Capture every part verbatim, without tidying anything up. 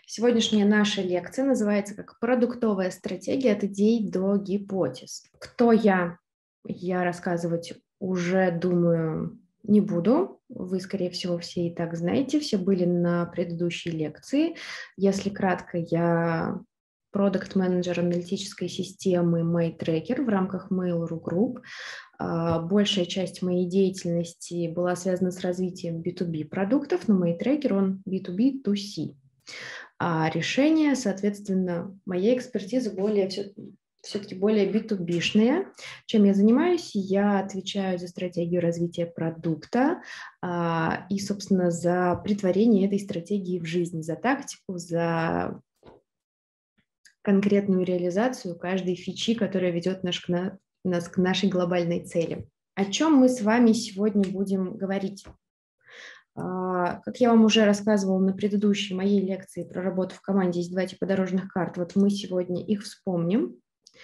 Сегодняшняя наша лекция называется как «Продуктовая стратегия от идей до гипотез». Кто я? Я рассказывать уже, думаю, не буду. Вы, скорее всего, все и так знаете, все были на предыдущей лекции. Если кратко, я продакт-менеджер аналитической системы MyTracker в рамках Mail.ru Group. Большая часть моей деятельности была связана с развитием би ту би продуктов, но MyTracker, он би ту би ту си. А решение, соответственно, моей экспертизы более все, все-таки более би ту би-шные. Чем я занимаюсь? Я отвечаю за стратегию развития продукта а, и, собственно, за претворение этой стратегии в жизнь, за тактику, за конкретную реализацию каждой фичи, которая ведет наш, к на, нас к нашей глобальной цели. О чем мы с вами сегодня будем говорить? Как я вам уже рассказывала на предыдущей моей лекции про работу в команде, есть два типа дорожных карт, вот мы сегодня их вспомним.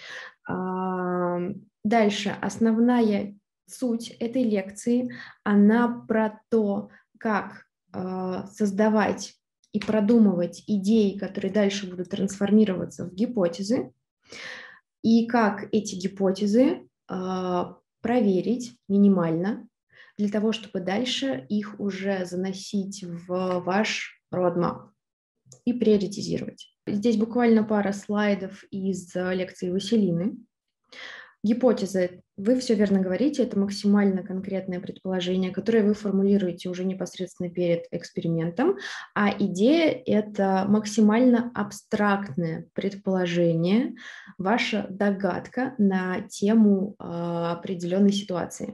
Дальше, основная суть этой лекции, она про то, как создавать и продумывать идеи, которые дальше будут трансформироваться в гипотезы, и как эти гипотезы проверить минимально, для того, чтобы дальше их уже заносить в ваш roadmap и приоритизировать. Здесь буквально пара слайдов из лекции Василины. Гипотезы, вы все верно говорите, это максимально конкретное предположение, которое вы формулируете уже непосредственно перед экспериментом, а идея – это максимально абстрактное предположение, ваша догадка на тему э, определенной ситуации.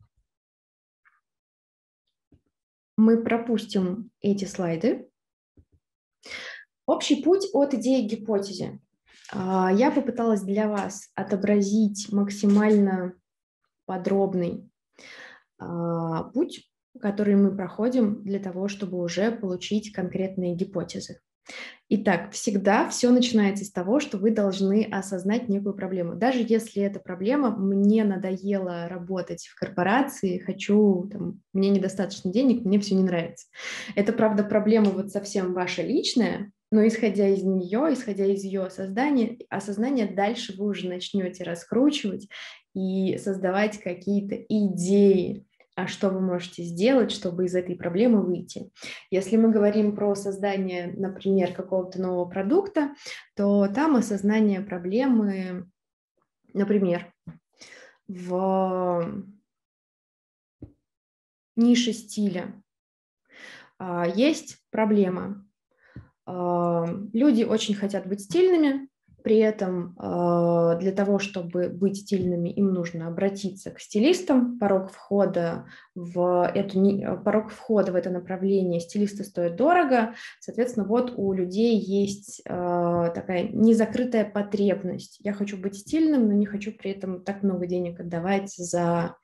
Мы пропустим эти слайды. Общий путь от идеи к гипотезе. Я попыталась для вас отобразить максимально подробный путь, который мы проходим для того, чтобы уже получить конкретные гипотезы. Итак, всегда все начинается с того, что вы должны осознать некую проблему. Даже если эта проблема, мне надоело работать в корпорации, хочу, там, мне недостаточно денег, мне все не нравится. Это, правда, проблема вот совсем ваша личная, но исходя из нее, исходя из ее осознания, осознания, дальше вы уже начнете раскручивать и создавать какие-то идеи, а что вы можете сделать, чтобы из этой проблемы выйти. Если мы говорим про создание, например, какого-то нового продукта, то там осознание проблемы, например, в нише стиля есть проблема. Люди очень хотят быть стильными, при этом для того, чтобы быть стильными, им нужно обратиться к стилистам. Порог входа в, эту, порог входа в это направление стилисты стоят дорого. Соответственно, вот у людей есть такая незакрытая потребность. Я хочу быть стильным, но не хочу при этом так много денег отдавать за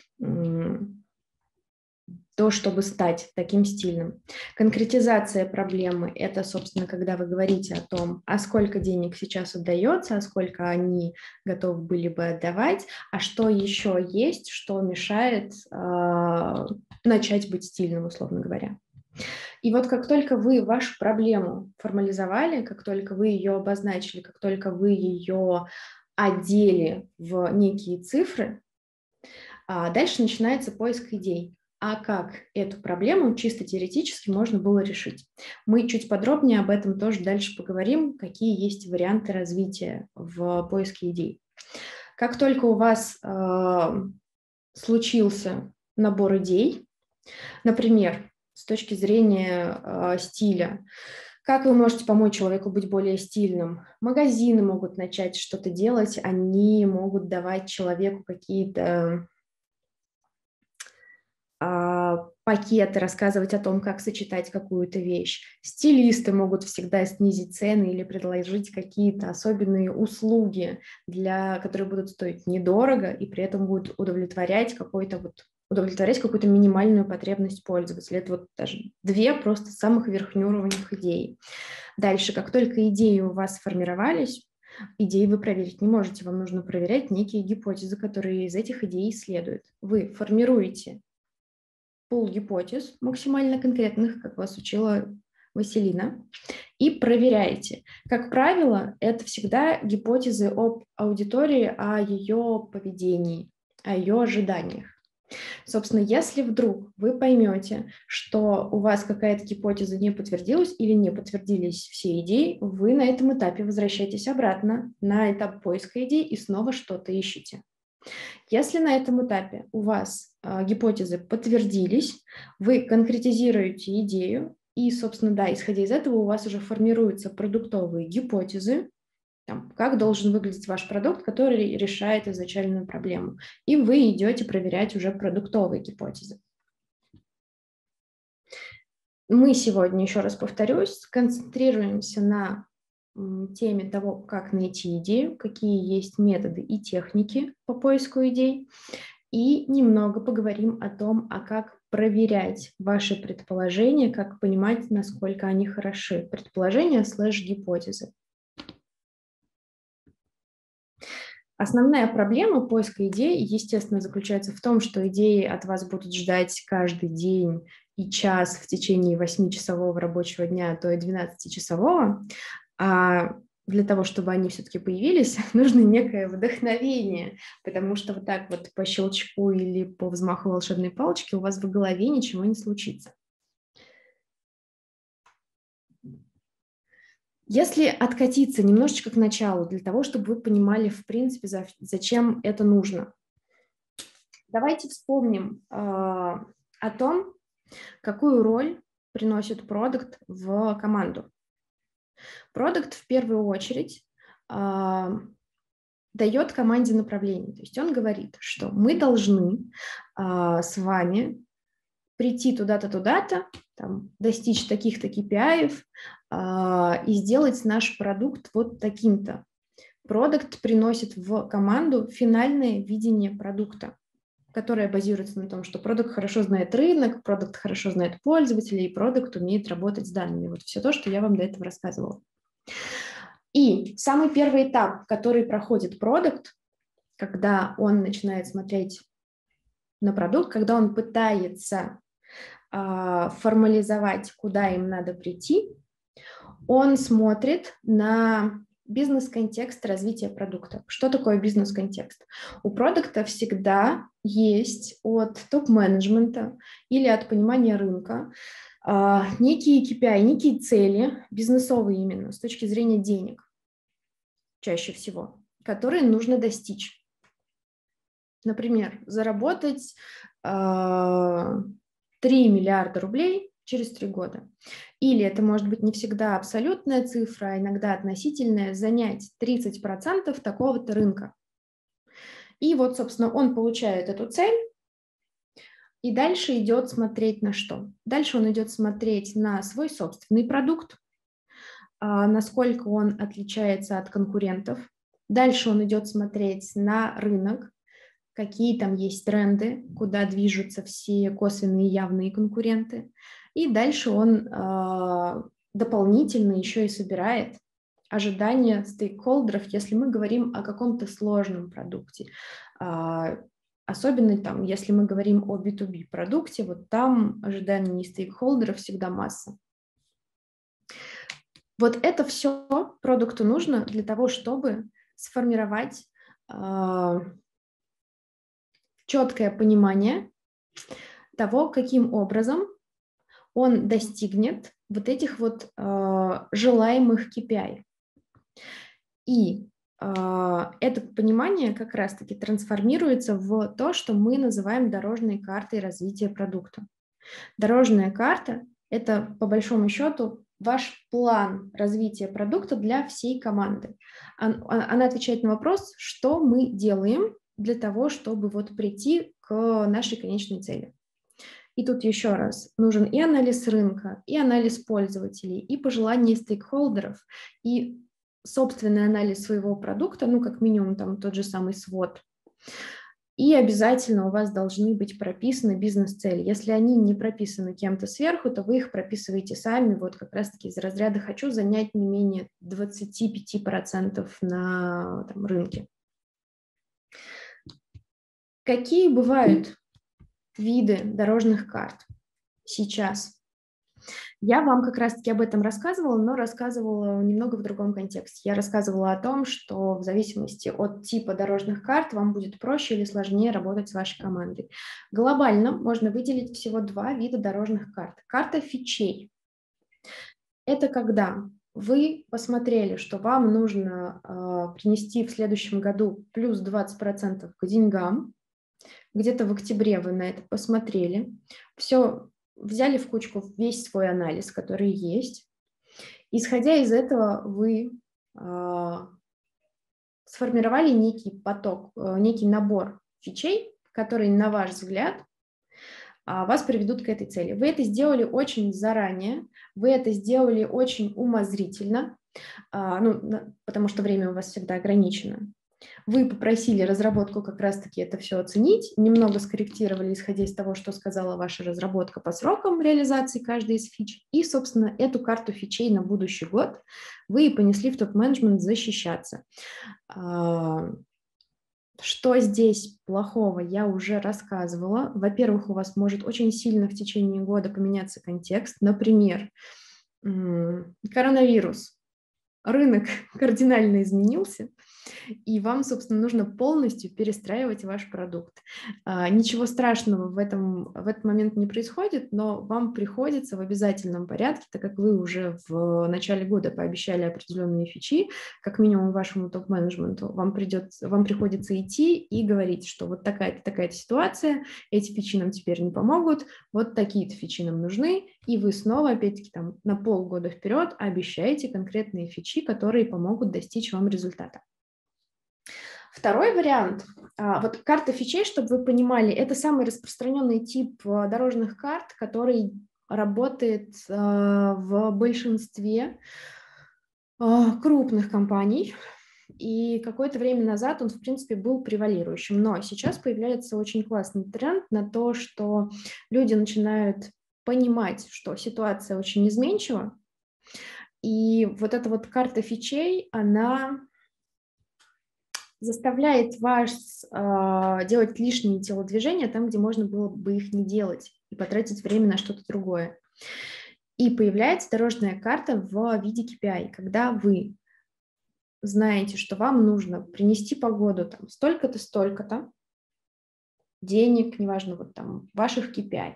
то, чтобы стать таким стильным. Конкретизация проблемы – это, собственно, когда вы говорите о том, а сколько денег сейчас отдается, а сколько они готовы были бы отдавать, а что еще есть, что мешает э, начать быть стильным, условно говоря. И вот как только вы вашу проблему формализовали, как только вы ее обозначили, как только вы ее одели в некие цифры, э, дальше начинается поиск идей. А как эту проблему чисто теоретически можно было решить. Мы чуть подробнее об этом тоже дальше поговорим, какие есть варианты развития в поиске идей. Как только у вас э, случился набор идей, например, с точки зрения э, стиля, как вы можете помочь человеку быть более стильным? Магазины могут начать что-то делать, они могут давать человеку какие-то пакеты, рассказывать о том, как сочетать какую-то вещь. Стилисты могут всегда снизить цены или предложить какие-то особенные услуги, для, которые будут стоить недорого и при этом будут удовлетворять какой-то вот удовлетворять какую-то минимальную потребность пользователя. Это вот даже две просто самых верхнеуровневых идей. Дальше, как только идеи у вас сформировались, идеи вы проверить не можете, вам нужно проверять некие гипотезы, которые из этих идей следуют. Вы формируете пул гипотез максимально конкретных, как вас учила Василина и проверяете. Как правило, это всегда гипотезы об аудитории, о ее поведении, о ее ожиданиях. Собственно, если вдруг вы поймете, что у вас какая-то гипотеза не подтвердилась или не подтвердились все идеи, вы на этом этапе возвращаетесь обратно на этап поиска идей и снова что-то ищете. Если на этом этапе у вас э, гипотезы подтвердились, вы конкретизируете идею, и, собственно, да, исходя из этого у вас уже формируются продуктовые гипотезы, там, как должен выглядеть ваш продукт, который решает изначальную проблему. И вы идете проверять уже продуктовые гипотезы. Мы сегодня, еще раз повторюсь, концентрируемся на теме того, как найти идею, какие есть методы и техники по поиску идей, и немного поговорим о том, а как проверять ваши предположения, как понимать, насколько они хороши. Предположения слэш гипотезы. Основная проблема поиска идей, естественно, заключается в том, что идеи от вас будут ждать каждый день и час в течение восьмичасового рабочего дня, а то и двенадцатичасового, а для того, чтобы они все-таки появились, нужно некое вдохновение, потому что вот так вот по щелчку или по взмаху волшебной палочки у вас в голове ничего не случится. Если откатиться немножечко к началу, для того, чтобы вы понимали, в принципе, за, зачем это нужно, давайте вспомним э, о том, какую роль приносит продукт в команду. Продукт в первую очередь э, дает команде направление. То есть он говорит, что мы должны э, с вами прийти туда-то, туда-то, там, достичь таких-то кей пи ай-ев э, и сделать наш продукт вот таким-то. Продукт приносит в команду финальное видение продукта, которое базируется на том, что продукт хорошо знает рынок, продукт хорошо знает пользователей, и продукт умеет работать с данными. Вот все то, что я вам до этого рассказывала. И самый первый этап, который проходит продукт, когда он начинает смотреть на продукт, когда он пытается формализовать, куда им надо прийти, он смотрит на бизнес-контекст развития продукта. Что такое бизнес-контекст? У продукта всегда есть от топ-менеджмента или от понимания рынка некие кей пи ай, некие цели, бизнесовые именно, с точки зрения денег, чаще всего, которые нужно достичь. Например, заработать три миллиарда рублей через три года. Или это может быть не всегда абсолютная цифра, а иногда относительная, занять тридцать процентов такого-то рынка. И вот, собственно, он получает эту цель, и дальше идет смотреть на что? Дальше он идет смотреть на свой собственный продукт, насколько он отличается от конкурентов. Дальше он идет смотреть на рынок, какие там есть тренды, куда движутся все косвенные и явные конкуренты. И дальше он э, дополнительно еще и собирает ожидания стейкхолдеров, если мы говорим о каком-то сложном продукте. Э, особенно там, если мы говорим о би ту би продукте, вот там ожиданий стейкхолдеров всегда масса. Вот это все продукту нужно для того, чтобы сформировать э, четкое понимание того, каким образом он достигнет вот этих вот э, желаемых кей пи ай. И э, это понимание как раз-таки трансформируется в то, что мы называем дорожной картой развития продукта. Дорожная карта – это, по большому счету, ваш план развития продукта для всей команды. Она отвечает на вопрос, что мы делаем для того, чтобы вот прийти к нашей конечной цели. И тут еще раз нужен и анализ рынка, и анализ пользователей, и пожелания стейкхолдеров, и собственный анализ своего продукта, ну, как минимум, там тот же самый свод. И обязательно у вас должны быть прописаны бизнес-цели. Если они не прописаны кем-то сверху, то вы их прописываете сами, вот как раз-таки из разряда «хочу занять не менее двадцать пять процентов на там, рынке». Какие бывают виды дорожных карт сейчас? Я вам как раз-таки об этом рассказывала, но рассказывала немного в другом контексте. Я рассказывала о том, что в зависимости от типа дорожных карт вам будет проще или сложнее работать с вашей командой. Глобально можно выделить всего два вида дорожных карт. Карта фичей. Это когда вы посмотрели, что вам нужно э, принести в следующем году плюс двадцать процентов к деньгам. Где-то в октябре вы на это посмотрели. Все, взяли в кучку весь свой анализ, который есть. Исходя из этого, вы э, сформировали некий поток, э, некий набор фичей, которые, на ваш взгляд, вас приведут к этой цели. Вы это сделали очень заранее, вы это сделали очень умозрительно, ну, потому что время у вас всегда ограничено. Вы попросили разработку как раз-таки это все оценить, немного скорректировали, исходя из того, что сказала ваша разработка по срокам реализации каждой из фич, и, собственно, эту карту фичей на будущий год вы и понесли в топ-менеджмент защищаться. Что здесь плохого, я уже рассказывала. Во-первых, у вас может очень сильно в течение года поменяться контекст. Например, коронавирус. Рынок кардинально изменился, и вам, собственно, нужно полностью перестраивать ваш продукт. Ничего страшного в этом, в этот момент не происходит, но вам приходится в обязательном порядке, так как вы уже в начале года пообещали определенные фичи, как минимум вашему топ-менеджменту, вам, придется, вам приходится идти и говорить, что вот такая-то, такая-то ситуация, эти фичи нам теперь не помогут, вот такие-то фичи нам нужны, и вы снова, опять-таки, там, на полгода вперед обещаете конкретные фичи, которые помогут достичь вам результата. Второй вариант. Вот карта фичей, чтобы вы понимали, это самый распространенный тип дорожных карт, который работает в большинстве крупных компаний. И какое-то время назад он, в принципе, был превалирующим. Но сейчас появляется очень классный тренд на то, что люди начинают понимать, что ситуация очень изменчива. И вот эта вот карта фичей, она заставляет вас э, делать лишние телодвижения там, где можно было бы их не делать и потратить время на что-то другое. И появляется дорожная карта в виде кей пи ай, когда вы знаете, что вам нужно принести по году там столько-то, столько-то денег, неважно, вот там ваших кей пи ай.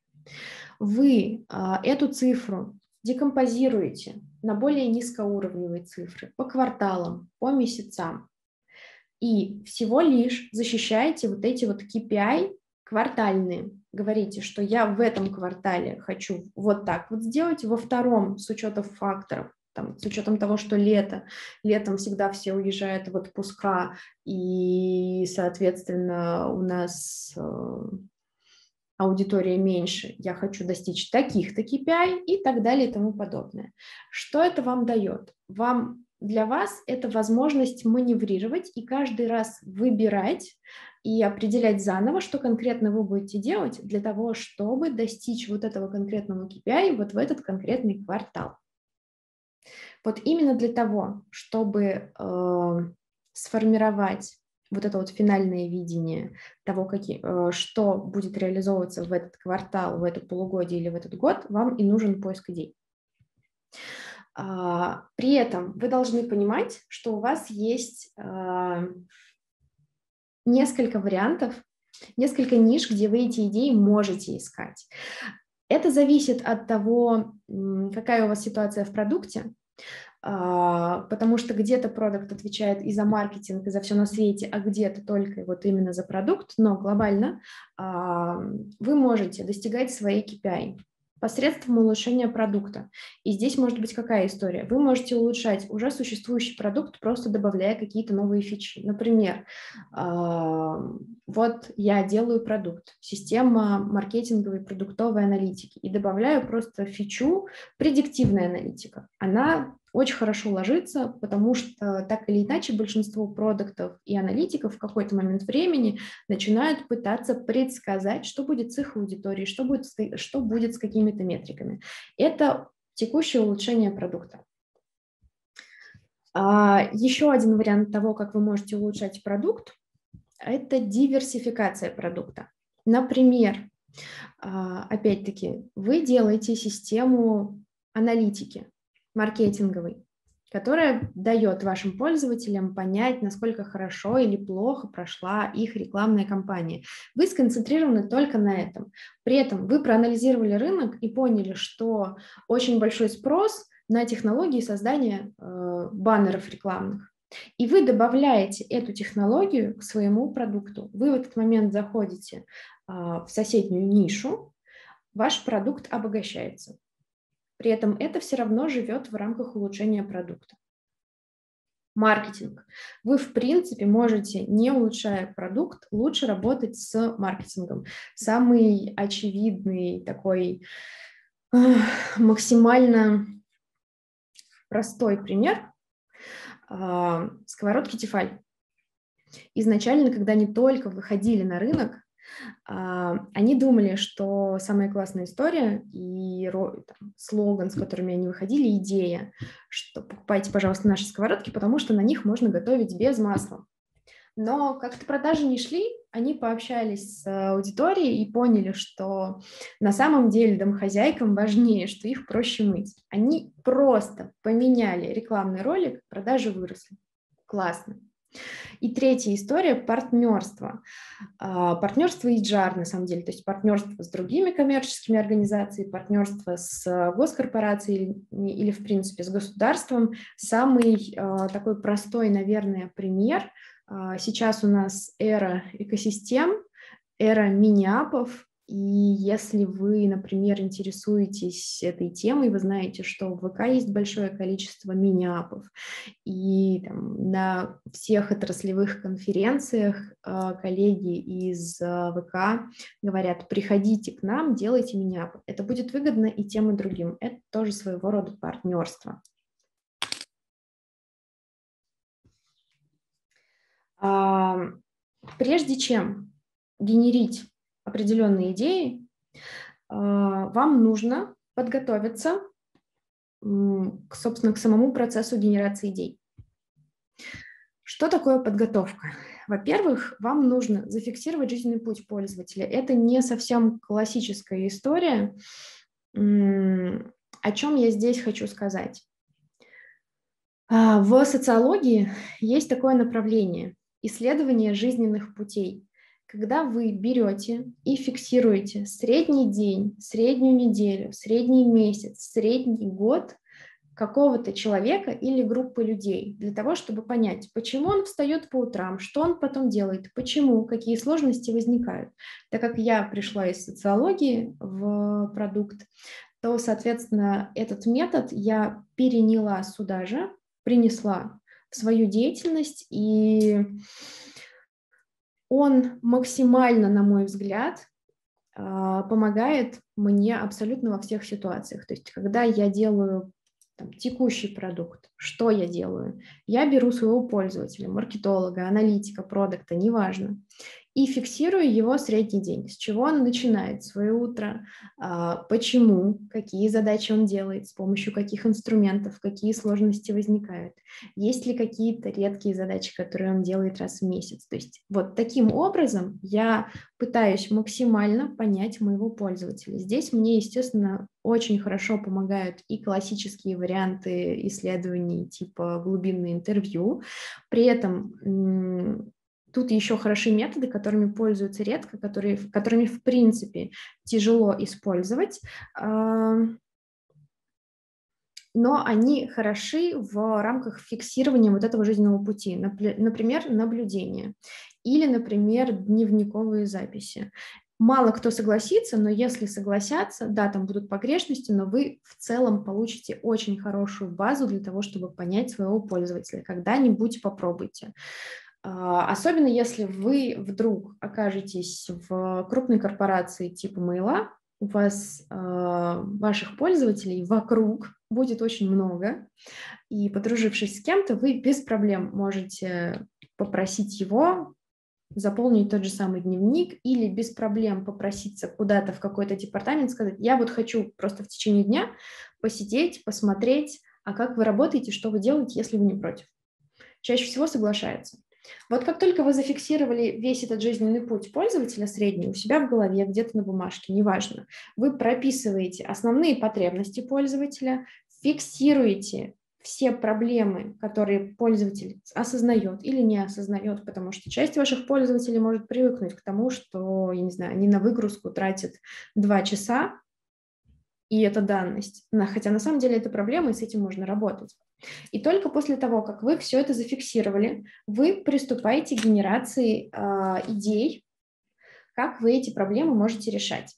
Вы э, эту цифру декомпозируете на более низкоуровневые цифры по кварталам, по месяцам. И всего лишь защищаете вот эти вот кей пи ай квартальные. Говорите, что я в этом квартале хочу вот так вот сделать, во втором с учетом факторов, там, с учетом того, что лето, летом всегда все уезжают в отпуска, и, соответственно, у нас аудитория меньше, я хочу достичь таких-то кей пи ай и так далее и тому подобное. Что это вам дает? Вам, для вас это возможность маневрировать и каждый раз выбирать и определять заново, что конкретно вы будете делать для того, чтобы достичь вот этого конкретного кей пи ай вот в этот конкретный квартал. Вот именно для того, чтобы э, сформировать вот это вот финальное видение того, какие, что будет реализовываться в этот квартал, в это полугодие или в этот год, вам и нужен поиск идей. При этом вы должны понимать, что у вас есть несколько вариантов, несколько ниш, где вы эти идеи можете искать. Это зависит от того, какая у вас ситуация в продукте, потому что где-то продукт отвечает и за маркетинг, и за все на свете, а где-то только вот именно за продукт, но глобально вы можете достигать своей кей пи ай посредством улучшения продукта. И здесь может быть какая история? Вы можете улучшать уже существующий продукт, просто добавляя какие-то новые фичи. Например, вот я делаю продукт, система маркетинговой продуктовой аналитики, и добавляю просто фичу предиктивная аналитика. Она очень хорошо ложится, потому что так или иначе большинство продуктов и аналитиков в какой-то момент времени начинают пытаться предсказать, что будет с их аудиторией, что будет, что будет с какими-то метриками. Это текущее улучшение продукта. А еще один вариант того, как вы можете улучшать продукт, это диверсификация продукта. Например, Опять-таки, вы делаете систему аналитики маркетинговой, которая дает вашим пользователям понять, насколько хорошо или плохо прошла их рекламная кампания. Вы сконцентрированы только на этом. При этом вы проанализировали рынок и поняли, что очень большой спрос на технологии создания э, баннеров рекламных. И вы добавляете эту технологию к своему продукту. Вы в этот момент заходите э, в соседнюю нишу, ваш продукт обогащается. При этом это все равно живет в рамках улучшения продукта. Маркетинг. Вы, в принципе, можете, не улучшая продукт, лучше работать с маркетингом. Самый очевидный такой э, максимально простой пример э, – сковородки Тефаль. Изначально, когда они только выходили на рынок, они думали, что самая классная история и там, слоган, с которыми они выходили, идея, что покупайте, пожалуйста, наши сковородки, потому что на них можно готовить без масла. Но как-то продажи не шли, они пообщались с аудиторией и поняли, что на самом деле домохозяйкам важнее, что их проще мыть. Они просто поменяли рекламный ролик, продажи выросли. Классно. И третья история – партнерство. Партнерство и эйч ар, на самом деле, то есть партнерство с другими коммерческими организациями, партнерство с госкорпорацией или, в принципе, с государством. Самый такой простой, наверное, пример. Сейчас у нас эра экосистем, эра мини-апов. И если вы, например, интересуетесь этой темой, вы знаете, что в ВК есть большое количество мини-апов, и там, на всех отраслевых конференциях э, коллеги из э, ВК говорят: приходите к нам, делайте мини-апы. Это будет выгодно и тем, и другим. Это тоже своего рода партнерство. А, прежде чем генерить определенные идеи, вам нужно подготовиться к, собственно, к самому процессу генерации идей. Что такое подготовка? Во-первых, вам нужно зафиксировать жизненный путь пользователя. Это не совсем классическая история. О чем я здесь хочу сказать? В социологии есть такое направление – исследование жизненных путей. Когда вы берете и фиксируете средний день, среднюю неделю, средний месяц, средний год какого-то человека или группы людей, для того, чтобы понять, почему он встает по утрам, что он потом делает, почему, какие сложности возникают. Так как я пришла из социологии в продукт, то, соответственно, этот метод я переняла сюда же, принесла в свою деятельность, и он максимально, на мой взгляд, помогает мне абсолютно во всех ситуациях. То есть, когда я делаю там, текущий продукт, что я делаю? Я беру своего пользователя, маркетолога, аналитика, продукта, неважно, и фиксирую его средний день. С чего он начинает свое утро, почему, какие задачи он делает, с помощью каких инструментов, какие сложности возникают, есть ли какие-то редкие задачи, которые он делает раз в месяц. То есть вот таким образом я пытаюсь максимально понять моего пользователя. Здесь мне, естественно, очень хорошо помогают и классические варианты исследований типа глубинное интервью. При этом тут еще хороши методы, которыми пользуются редко, которые, которыми, в принципе, тяжело использовать, но они хороши в рамках фиксирования вот этого жизненного пути. Например, наблюдение или, например, дневниковые записи. Мало кто согласится, но если согласятся, да, там будут погрешности, но вы в целом получите очень хорошую базу для того, чтобы понять своего пользователя. Когда-нибудь попробуйте. Особенно если вы вдруг окажетесь в крупной корпорации типа Мейла, у вас э, ваших пользователей вокруг будет очень много, и, подружившись с кем-то, вы без проблем можете попросить его заполнить тот же самый дневник или без проблем попроситься куда-то в какой-то департамент, сказать: я вот хочу просто в течение дня посидеть, посмотреть, а как вы работаете, что вы делаете, если вы не против. Чаще всего соглашаются. Вот как только вы зафиксировали весь этот жизненный путь пользователя средний у себя в голове, где-то на бумажке, неважно, вы прописываете основные потребности пользователя, фиксируете все проблемы, которые пользователь осознает или не осознает, потому что часть ваших пользователей может привыкнуть к тому, что, я не знаю, они на выгрузку тратят два часа, и это данность, хотя на самом деле это проблема, и с этим можно работать. И только после того, как вы все это зафиксировали, вы приступаете к генерации э, идей, как вы эти проблемы можете решать.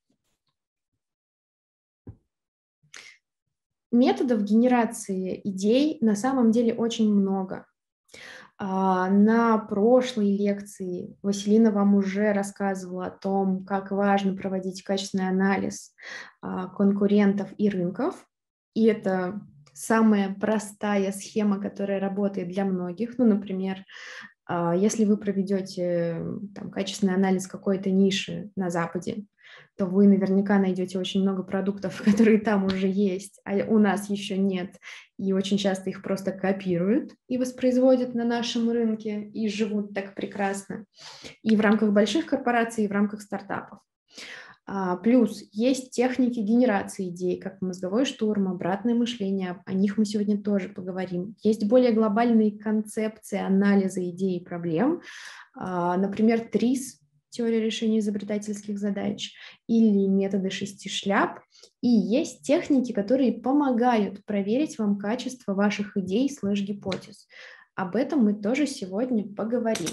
Методов генерации идей на самом деле очень много. На прошлой лекции Василина вам уже рассказывала о том, как важно проводить качественный анализ конкурентов и рынков. И это самая простая схема, которая работает для многих. Ну, например, если вы проведете там, качественный анализ какой-то ниши на Западе, то вы наверняка найдете очень много продуктов, которые там уже есть, а у нас еще нет. И очень часто их просто копируют и воспроизводят на нашем рынке и живут так прекрасно. И в рамках больших корпораций, и в рамках стартапов. А, плюс есть техники генерации идей, как мозговой штурм, обратное мышление. О них мы сегодня тоже поговорим. Есть более глобальные концепции анализа идей и проблем. А, например, ТРИЗ, теория решения изобретательских задач, или методы шести шляп. И есть техники, которые помогают проверить вам качество ваших идей слэш-гипотез. Об этом мы тоже сегодня поговорим.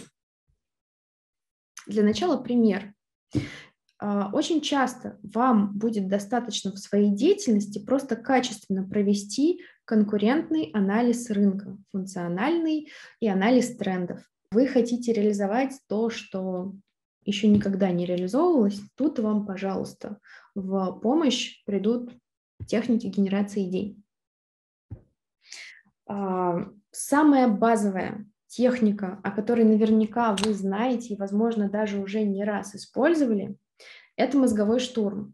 Для начала пример. Очень часто вам будет достаточно в своей деятельности просто качественно провести конкурентный анализ рынка, функциональный и анализ трендов. Вы хотите реализовать то, что еще никогда не реализовывалось, тут вам, пожалуйста, в помощь придут техники генерации идей. Самая базовая техника, о которой наверняка вы знаете и, возможно, даже уже не раз использовали, это мозговой штурм.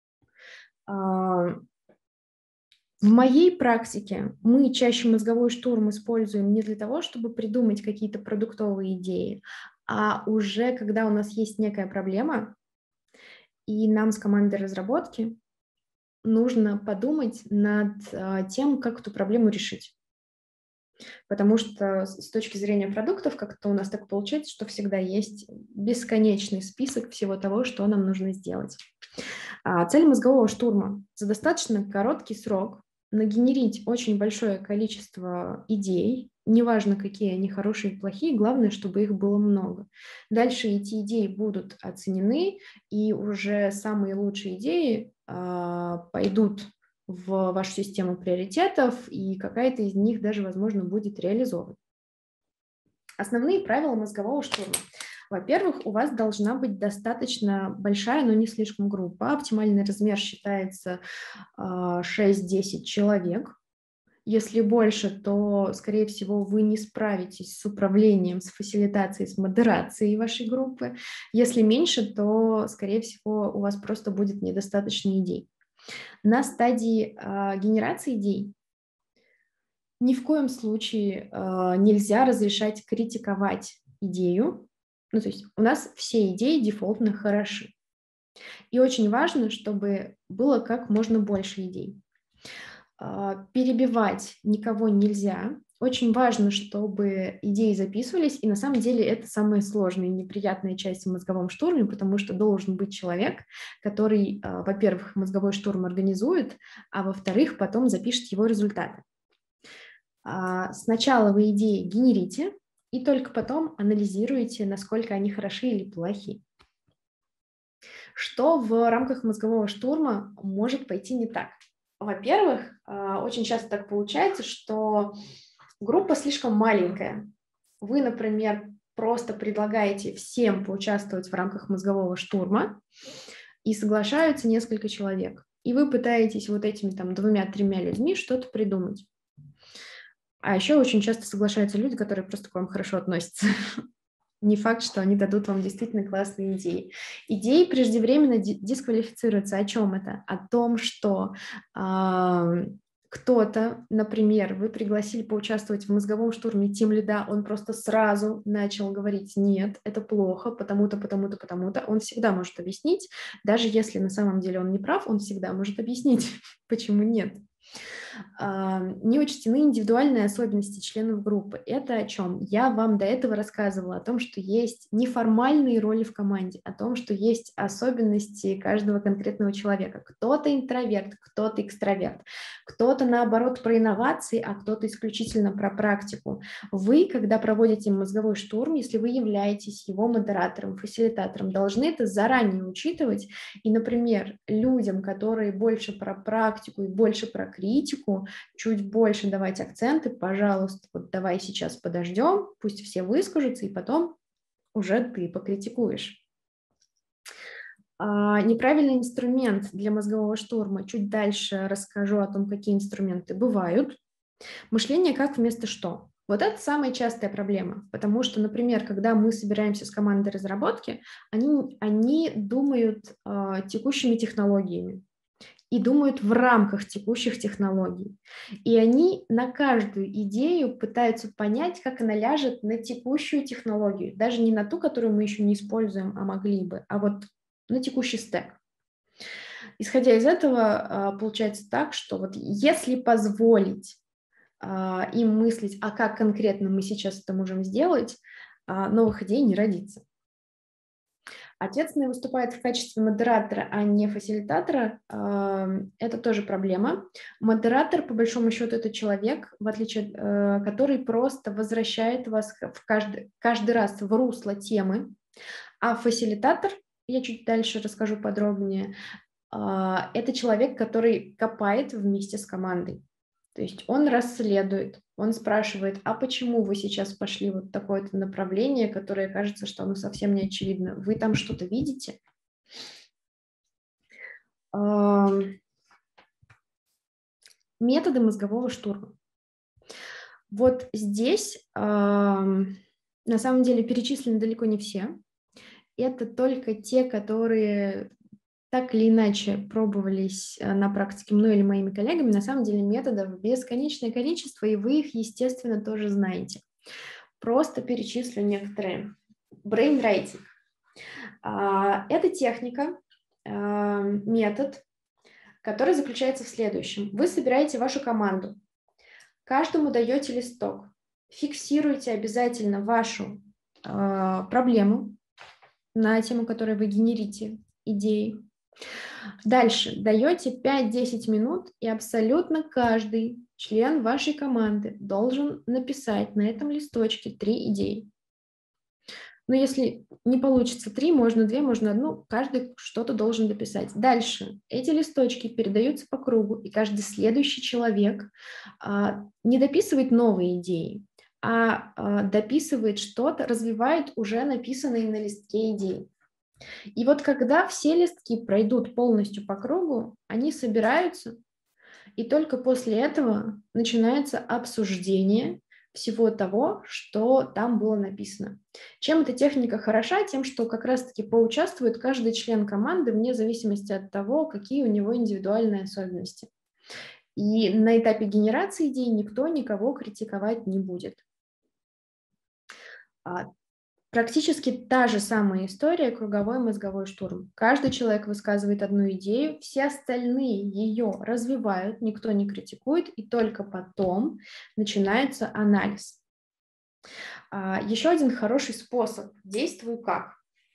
В моей практике мы чаще мозговой штурм используем не для того, чтобы придумать какие-то продуктовые идеи, а уже когда у нас есть некая проблема, и нам с командой разработки нужно подумать над тем, как эту проблему решить. Потому что с точки зрения продуктов как-то у нас так получается, что всегда есть бесконечный список всего того, что нам нужно сделать. Цель мозгового штурма – за достаточно короткий срок нагенерить очень большое количество идей, неважно, какие они, хорошие или плохие, главное, чтобы их было много. Дальше эти идеи будут оценены, и уже самые лучшие идеи э, пойдут в вашу систему приоритетов, и какая-то из них даже, возможно, будет реализована. Основные правила мозгового штурма. Во-первых, у вас должна быть достаточно большая, но не слишком группа. Оптимальный размер считается шесть-десять человек. Если больше, то, скорее всего, вы не справитесь с управлением, с фасилитацией, с модерацией вашей группы. Если меньше, то, скорее всего, у вас просто будет недостаточно идей. На стадии э, генерации идей ни в коем случае э, нельзя разрешать критиковать идею. Ну, то есть у нас все идеи дефолтно хороши. И очень важно, чтобы было как можно больше идей. Э, перебивать никого нельзя. Очень важно, чтобы идеи записывались, и на самом деле это самая сложная и неприятная часть в мозговом штурме, потому что должен быть человек, который, во-первых, мозговой штурм организует, а во-вторых, потом запишет его результаты. Сначала вы идеи генерите, и только потом анализируете, насколько они хороши или плохи. Что в рамках мозгового штурма может пойти не так? Во-первых, очень часто так получается, что группа слишком маленькая. Вы, например, просто предлагаете всем поучаствовать в рамках мозгового штурма, и соглашаются несколько человек. И вы пытаетесь вот этими там двумя-тремя людьми что-то придумать. А еще очень часто соглашаются люди, которые просто к вам хорошо относятся. Не факт, что они дадут вам действительно классные идеи. Идеи преждевременно дисквалифицируются. О чем это? О том, что э, Кто-то, например, вы пригласили поучаствовать в мозговом штурме тимлида, он просто сразу начал говорить: нет, это плохо, потому-то, потому-то, потому-то. Он всегда может объяснить, даже если на самом деле он не прав, он всегда может объяснить, почему нет. Не учтены индивидуальные особенности членов группы. Это о чем? Я вам до этого рассказывала о том, что есть неформальные роли в команде, о том, что есть особенности каждого конкретного человека. Кто-то интроверт, кто-то экстраверт, кто-то, наоборот, про инновации, а кто-то исключительно про практику. Вы, когда проводите мозговой штурм, если вы являетесь его модератором, фасилитатором, должны это заранее учитывать. И, например, людям, которые больше про практику и больше про критику, чуть больше давать акценты, пожалуйста, вот давай сейчас подождем, пусть все выскажутся, и потом уже ты покритикуешь. А, неправильный инструмент для мозгового штурма. Чуть дальше расскажу о том, какие инструменты бывают. Мышление как вместо что. Вот это самая частая проблема, потому что, например, когда мы собираемся с командой разработки, они, они думают э, текущими технологиями и думают в рамках текущих технологий. И они на каждую идею пытаются понять, как она ляжет на текущую технологию, даже не на ту, которую мы еще не используем, а могли бы, а вот на текущий стек. Исходя из этого, получается так, что вот если позволить им мыслить, а как конкретно мы сейчас это можем сделать, новых идей не родится. Ответственный выступает в качестве модератора, а не фасилитатора. Это тоже проблема. Модератор, по большому счету, это человек, в отличие, который просто возвращает вас в каждый, каждый раз в русло темы. А фасилитатор, я чуть дальше расскажу подробнее, это человек, который копает вместе с командой. То есть он расследует, он спрашивает, а почему вы сейчас пошли вот в такое-то направление, которое кажется, что оно совсем не очевидно. Вы там что-то видите? Методы мозгового штурма. Вот здесь на самом деле перечислены далеко не все. Это только те, которые так или иначе пробовались на практике мной или моими коллегами. На самом деле методов бесконечное количество, и вы их, естественно, тоже знаете. Просто перечислю некоторые. Brainwriting. Это техника, метод, который заключается в следующем. Вы собираете вашу команду, каждому даете листок, фиксируете обязательно вашу проблему на тему, которой вы генерите идеи. Дальше даете пять-десять минут, и абсолютно каждый член вашей команды должен написать на этом листочке три идеи. Но если не получится три, можно две, можно одну, каждый что-то должен дописать. Дальше эти листочки передаются по кругу, и каждый следующий человек а, не дописывает новые идеи, а, а дописывает что-то, развивает уже написанные на листке идеи. И вот когда все листки пройдут полностью по кругу, они собираются, и только после этого начинается обсуждение всего того, что там было написано. Чем эта техника хороша? Тем, что как раз-таки поучаствует каждый член команды вне зависимости от того, какие у него индивидуальные особенности. И на этапе генерации идей никто никого критиковать не будет. Практически та же самая история, круговой мозговой штурм. Каждый человек высказывает одну идею, все остальные ее развивают, никто не критикует, и только потом начинается анализ. Еще один хороший способ. Действую как?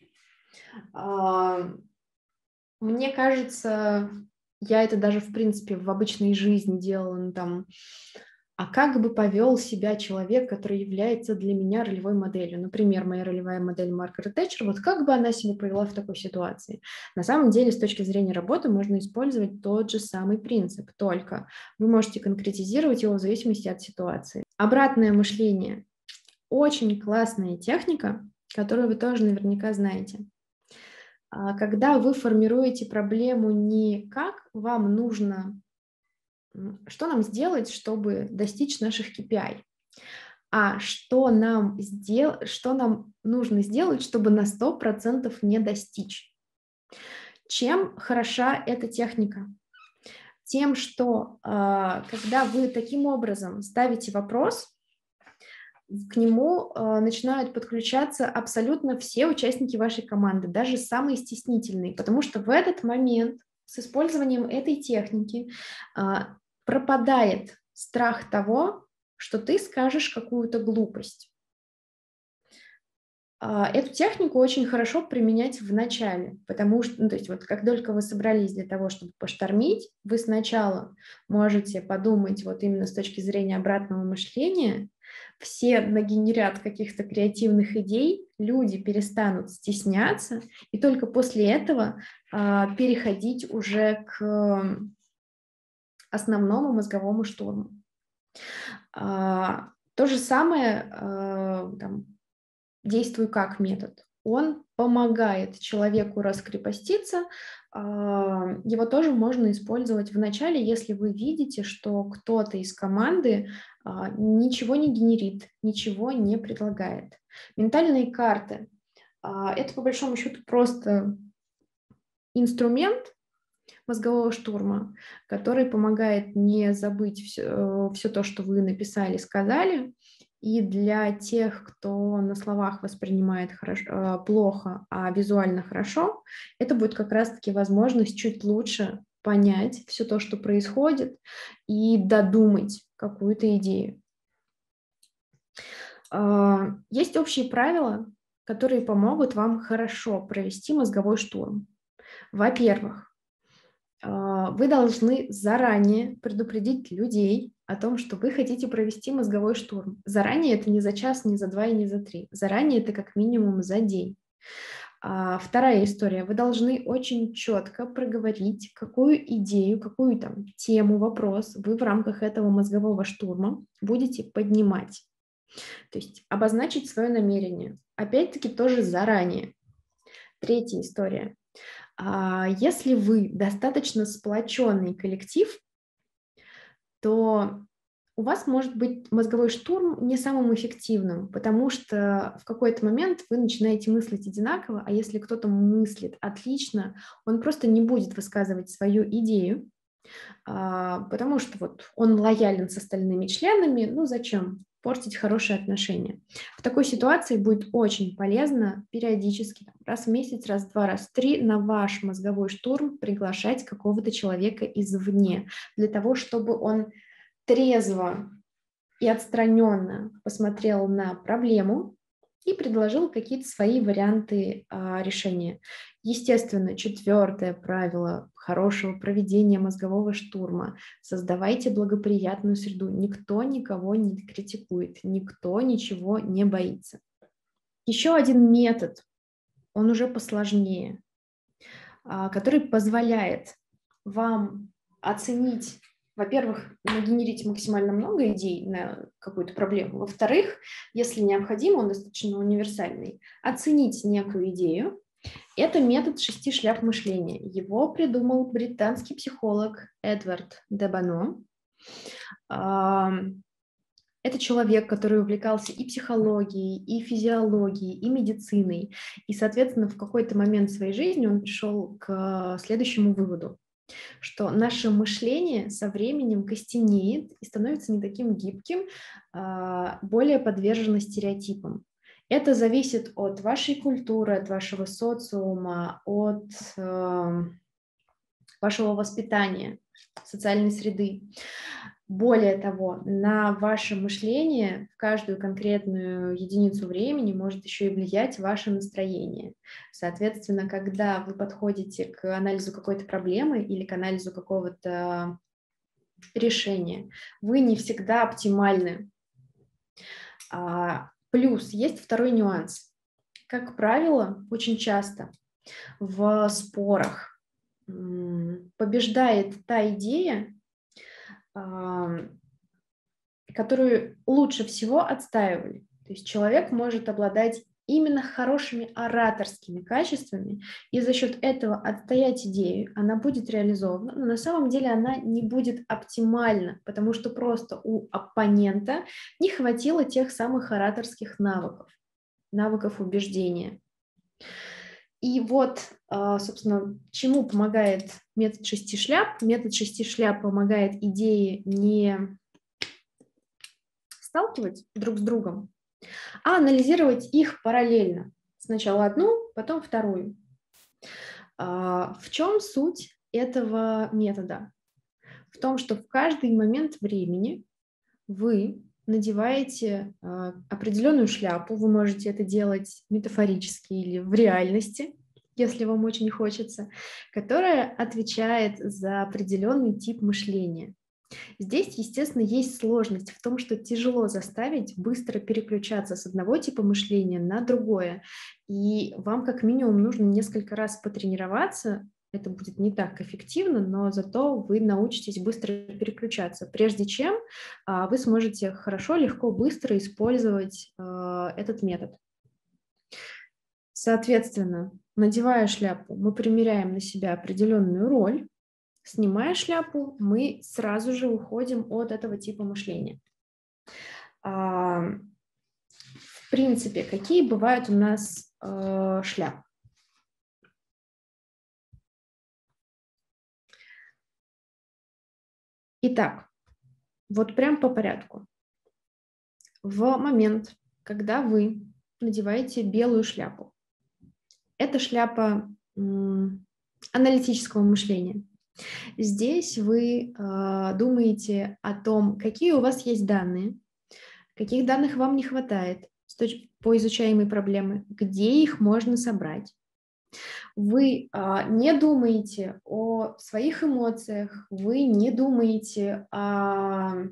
Мне кажется, я это даже, в принципе, в обычной жизни делала, ну, там, а как бы повел себя человек, который является для меня ролевой моделью? Например, моя ролевая модель Маргарет Тэтчер, вот как бы она себя повела в такой ситуации? На самом деле, с точки зрения работы, можно использовать тот же самый принцип, только вы можете конкретизировать его в зависимости от ситуации. Обратное мышление. Очень классная техника, которую вы тоже наверняка знаете. Когда вы формируете проблему не как вам нужно, что нам сделать, чтобы достичь наших кей пи ай, а что нам, сдел... что нам нужно сделать, чтобы на сто процентов не достичь. Чем хороша эта техника? тем, что когда вы таким образом ставите вопрос, к нему э, начинают подключаться абсолютно все участники вашей команды, даже самые стеснительные, потому что в этот момент с использованием этой техники э, пропадает страх того, что ты скажешь какую-то глупость. Э, эту технику очень хорошо применять в начале, потому что, ну, то есть вот как только вы собрались для того, чтобы поштормить, вы сначала можете подумать вот именно с точки зрения обратного мышления, все нагенерят каких-то креативных идей, люди перестанут стесняться, и только после этого а, переходить уже к основному мозговому штурму. А, то же самое а, там, «Действуй как» метод. Он помогает человеку раскрепоститься, его тоже можно использовать в начале, если вы видите, что кто-то из команды ничего не генерит, ничего не предлагает. Ментальные карты – это по большому счету просто инструмент мозгового штурма, который помогает не забыть все, все то, что вы написали, сказали. И для тех, кто на словах воспринимает хорошо, плохо, а визуально хорошо, это будет как раз-таки возможность чуть лучше понять все то, что происходит, и додумать какую-то идею. Есть общие правила, которые помогут вам хорошо провести мозговой штурм. Во-первых, вы должны заранее предупредить людей о том, что вы хотите провести мозговой штурм. Заранее это не за час, не за два и не за три. Заранее это как минимум за день. А вторая история. Вы должны очень четко проговорить, какую идею, какую там тему, вопрос вы в рамках этого мозгового штурма будете поднимать. То есть обозначить свое намерение. Опять-таки тоже заранее. Третья история. Если вы достаточно сплоченный коллектив, то у вас может быть мозговой штурм не самым эффективным, потому что в какой-то момент вы начинаете мыслить одинаково, а если кто-то мыслит отлично, он просто не будет высказывать свою идею, потому что вот он лоялен с остальными членами, ну зачем портить хорошие отношения. В такой ситуации будет очень полезно периодически, раз в месяц, раз в два, раз в три, на ваш мозговой штурм приглашать какого-то человека извне, для того, чтобы он трезво и отстраненно посмотрел на проблему и предложил какие-то свои варианты а, решения. Естественно, четвертое правило хорошего проведения мозгового штурма. Создавайте благоприятную среду. Никто никого не критикует, никто ничего не боится. Еще один метод, он уже посложнее, а, который позволяет вам оценить, во-первых, нагенерить максимально много идей на какую-то проблему. Во-вторых, если необходимо, он достаточно универсальный, оценить некую идею. Это метод шести шляп мышления. Его придумал британский психолог Эдвард де Боно. Это человек, который увлекался и психологией, и физиологией, и медициной. И, соответственно, в какой-то момент своей жизни он пришел к следующему выводу, что наше мышление со временем костенеет и становится не таким гибким, более подвержено стереотипам. Это зависит от вашей культуры, от вашего социума, от вашего воспитания, социальной среды. Более того, на ваше мышление в каждую конкретную единицу времени может еще и влиять ваше настроение. Соответственно, когда вы подходите к анализу какой-то проблемы или к анализу какого-то решения, вы не всегда оптимальны. Плюс есть второй нюанс. Как правило, очень часто в спорах побеждает та идея, которую лучше всего отстаивали. То есть человек может обладать именно хорошими ораторскими качествами, и за счет этого отстоять идею, она будет реализована, но на самом деле она не будет оптимальна, потому что просто у оппонента не хватило тех самых ораторских навыков, навыков убеждения. И вот, собственно, чему помогает метод шести шляп? Метод шести шляп помогает идеи не сталкивать друг с другом, а анализировать их параллельно. Сначала одну, потом вторую. В чем суть этого метода? В том, что в каждый момент времени вы надеваете определенную шляпу. Вы можете это делать метафорически или в реальности, если вам очень хочется, которая отвечает за определенный тип мышления. Здесь, естественно, есть сложность в том, что тяжело заставить быстро переключаться с одного типа мышления на другое. И вам как минимум нужно несколько раз потренироваться. Это будет не так эффективно, но зато вы научитесь быстро переключаться, прежде чем а, вы сможете хорошо, легко, быстро использовать а, этот метод. Соответственно, надевая шляпу, мы примеряем на себя определенную роль. Снимая шляпу, мы сразу же уходим от этого типа мышления. В принципе, какие бывают у нас шляпы? Итак, вот прям по порядку. В момент, когда вы надеваете белую шляпу, это шляпа аналитического мышления. Здесь вы э, думаете о том, какие у вас есть данные, каких данных вам не хватает по изучаемой проблеме, где их можно собрать. Вы э, не думаете о своих эмоциях, вы не думаете о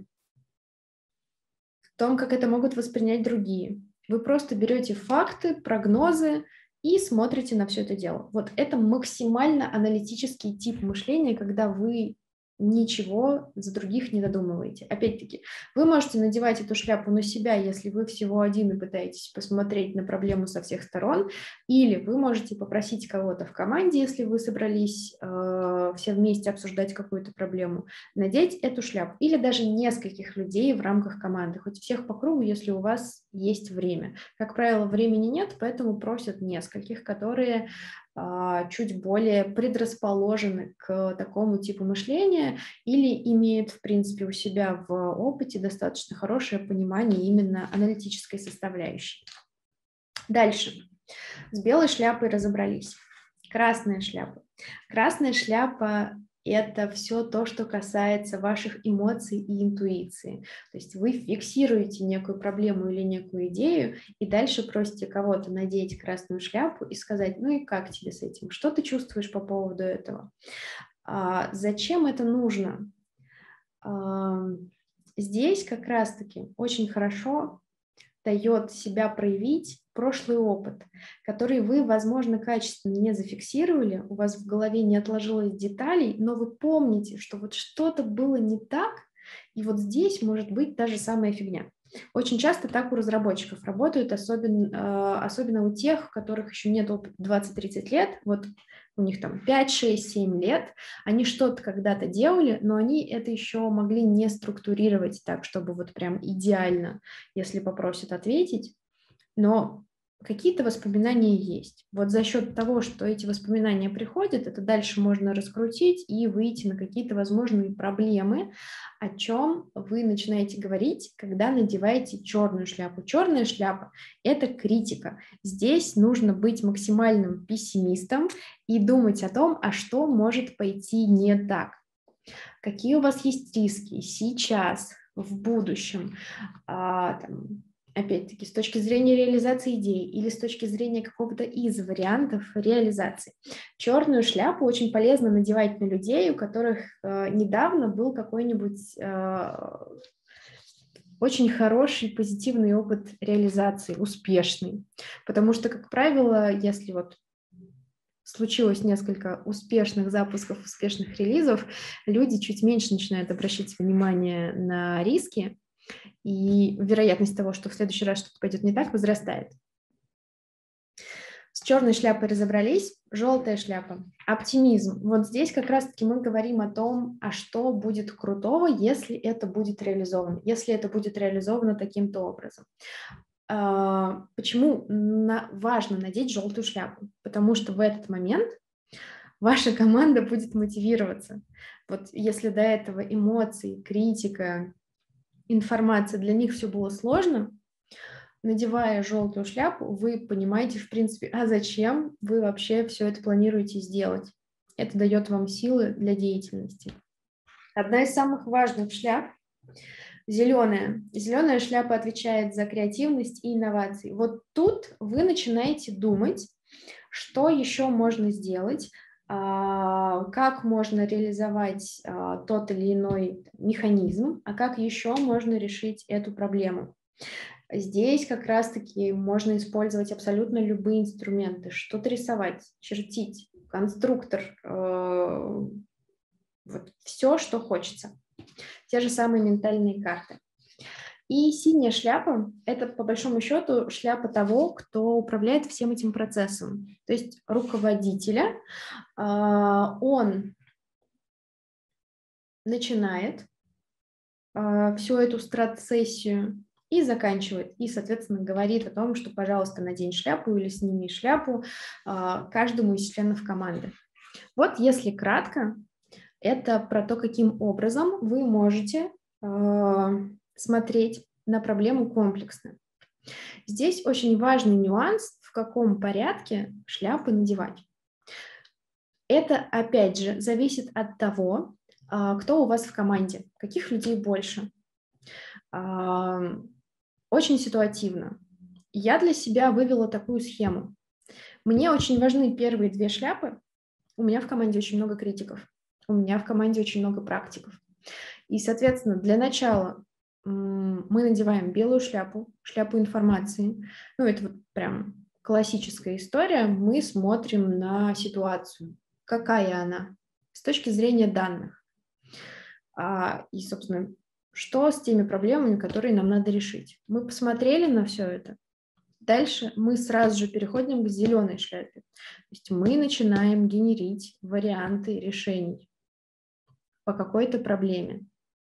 том, как это могут воспринять другие. Вы просто берете факты, прогнозы и смотрите на все это дело. Вот это максимально аналитический тип мышления, когда вы ничего за других не додумываете. Опять-таки, вы можете надевать эту шляпу на себя, если вы всего один и пытаетесь посмотреть на проблему со всех сторон, или вы можете попросить кого-то в команде, если вы собрались э, все вместе обсуждать какую-то проблему, надеть эту шляпу, или даже нескольких людей в рамках команды, хоть всех по кругу, если у вас есть время. Как правило, времени нет, поэтому просят нескольких, которые чуть более предрасположены к такому типу мышления или имеют, в принципе, у себя в опыте достаточно хорошее понимание именно аналитической составляющей. Дальше. С белой шляпой разобрались. Красная шляпа. Красная шляпа – это все то, что касается ваших эмоций и интуиции. То есть вы фиксируете некую проблему или некую идею, и дальше просите кого-то надеть красную шляпу и сказать, ну и как тебе с этим? Что ты чувствуешь по поводу этого? А, зачем это нужно? А, здесь как раз-таки очень хорошо дает себя проявить прошлый опыт, который вы, возможно, качественно не зафиксировали, у вас в голове не отложилось деталей, но вы помните, что вот что-то было не так, и вот здесь может быть та же самая фигня. Очень часто так у разработчиков работают, особенно, особенно у тех, у которых еще нет опыта двадцать-тридцать лет, вот у них там пять, шесть, семь лет, они что-то когда-то делали, но они это еще могли не структурировать так, чтобы вот прям идеально, если попросят ответить, но какие-то воспоминания есть. Вот за счет того, что эти воспоминания приходят, это дальше можно раскрутить и выйти на какие-то возможные проблемы, о чем вы начинаете говорить, когда надеваете черную шляпу. Черная шляпа – это критика. Здесь нужно быть максимальным пессимистом и думать о том, а что может пойти не так. Какие у вас есть риски сейчас, в будущем, а, там, опять-таки, с точки зрения реализации идей или с точки зрения какого-то из вариантов реализации. Черную шляпу очень полезно надевать на людей, у которых э, недавно был какой-нибудь э, очень хороший, позитивный опыт реализации, успешный. Потому что, как правило, если вот случилось несколько успешных запусков, успешных релизов, люди чуть меньше начинают обращать внимание на риски, и вероятность того, что в следующий раз что-то пойдет не так, возрастает. С черной шляпой разобрались, желтая шляпа. Оптимизм. Вот здесь как раз-таки мы говорим о том, а что будет крутого, если это будет реализовано, если это будет реализовано таким-то образом. А, почему на- важно надеть желтую шляпу? Потому что в этот момент ваша команда будет мотивироваться. Вот если до этого эмоции, критика, информация, для них все было сложно, надевая желтую шляпу, вы понимаете, в принципе, а зачем вы вообще все это планируете сделать. Это дает вам силы для деятельности. Одна из самых важных шляп – зеленая. Зеленая шляпа отвечает за креативность и инновации. Вот тут вы начинаете думать, что еще можно сделать, а, как можно реализовать а, тот или иной механизм, а как еще можно решить эту проблему. Здесь как раз-таки можно использовать абсолютно любые инструменты. Что-то рисовать, чертить, конструктор, э, вот все, что хочется. Те же самые ментальные карты. И синяя шляпа – это, по большому счету, шляпа того, кто управляет всем этим процессом. То есть руководителя, э, он начинает э, всю эту страт-сессию и заканчивает, и, соответственно, говорит о том, что, пожалуйста, надень шляпу или сними шляпу э, каждому из членов команды. Вот если кратко, это про то, каким образом вы можете э, смотреть на проблему комплексно. Здесь очень важный нюанс, в каком порядке шляпы надевать. Это, опять же, зависит от того, э, кто у вас в команде, каких людей больше. Э, очень ситуативно. Я для себя вывела такую схему. Мне очень важны первые две шляпы. У меня в команде очень много критиков. У меня в команде очень много практиков. И, соответственно, для начала мы надеваем белую шляпу, шляпу информации. Ну, это вот прям классическая история. Мы смотрим на ситуацию. Какая она? С точки зрения данных. И, собственно, что с теми проблемами, которые нам надо решить? Мы посмотрели на все это. Дальше мы сразу же переходим к зеленой шляпе. То есть мы начинаем генерить варианты решений по какой-то проблеме.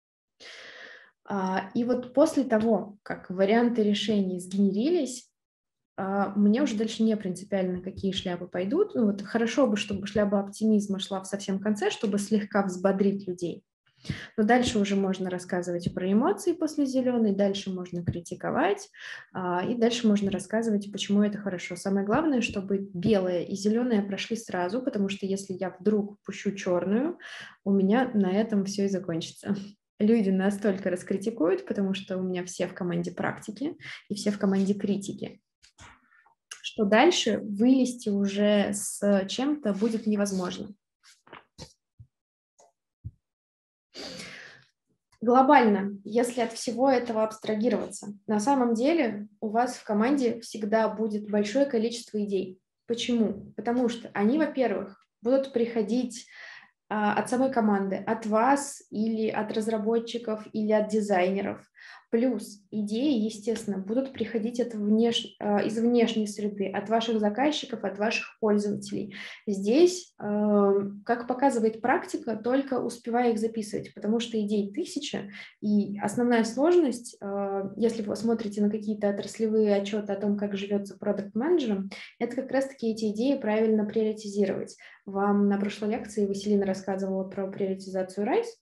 И вот после того, как варианты решений сгенерились, мне уже дальше не принципиально, какие шляпы пойдут. Ну, вот хорошо бы, чтобы шляпа оптимизма шла в совсем конце, чтобы слегка взбодрить людей. Но дальше уже можно рассказывать про эмоции после зеленой, дальше можно критиковать, и дальше можно рассказывать, почему это хорошо. Самое главное, чтобы белая и зеленая прошли сразу, потому что если я вдруг пущу черную, у меня на этом все и закончится. Люди настолько раскритикуют, потому что у меня все в команде практики и все в команде критики, что дальше вылезти уже с чем-то будет невозможно. Глобально, если от всего этого абстрагироваться, на самом деле у вас в команде всегда будет большое количество идей. Почему? Потому что они, во-первых, будут приходить а, от самой команды, от вас или от разработчиков или от дизайнеров. Плюс идеи, естественно, будут приходить от внеш... из внешней среды, от ваших заказчиков, от ваших пользователей. Здесь, как показывает практика, только успевая их записывать, потому что идей тысяча, и основная сложность, если вы смотрите на какие-то отраслевые отчеты о том, как живется продакт-менеджером, это как раз-таки эти идеи правильно приоритизировать. Вам на прошлой лекции Василина рассказывала про приоритизацию райс.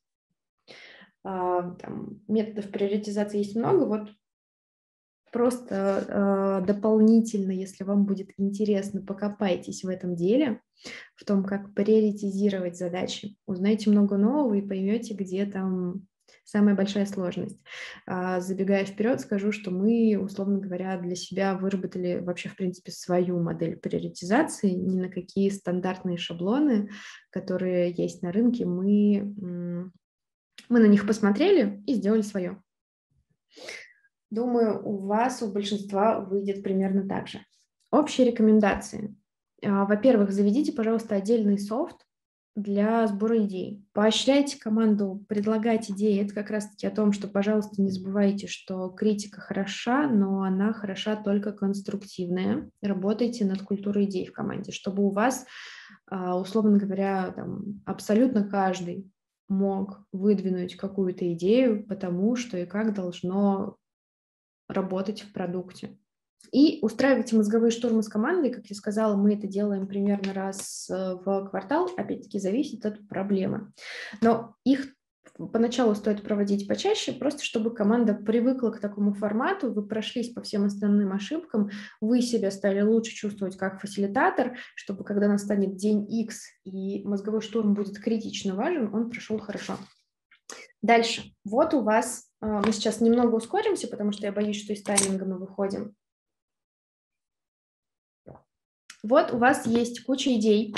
Там, методов приоритизации есть много, вот просто э, дополнительно, если вам будет интересно, покопайтесь в этом деле, в том, как приоритизировать задачи, узнаете много нового и поймете, где там самая большая сложность. А, забегая вперед, скажу, что мы, условно говоря, для себя выработали вообще, в принципе, свою модель приоритизации, ни на какие стандартные шаблоны, которые есть на рынке, мы... Мы на них посмотрели и сделали свое. Думаю, у вас, у большинства выйдет примерно так же. Общие рекомендации. Во-первых, заведите, пожалуйста, отдельный софт для сбора идей. Поощряйте команду предлагать идеи. Это как раз-таки о том, что, пожалуйста, не забывайте, что критика хороша, но она хороша только конструктивная. Работайте над культурой идей в команде, чтобы у вас, условно говоря, там, абсолютно каждый мог выдвинуть какую-то идею по тому, что и как должно работать в продукте. И устраивайте мозговые штурмы с командой, как я сказала, мы это делаем примерно раз в квартал, опять-таки зависит от проблемы. Но их поначалу стоит проводить почаще, просто чтобы команда привыкла к такому формату, вы прошлись по всем основным ошибкам, вы себя стали лучше чувствовать как фасилитатор, чтобы когда настанет день X и мозговой штурм будет критично важен, он прошел хорошо. Дальше. Вот у вас, мы сейчас немного ускоримся, потому что я боюсь, что из тайминга мы выходим. Вот у вас есть куча идей.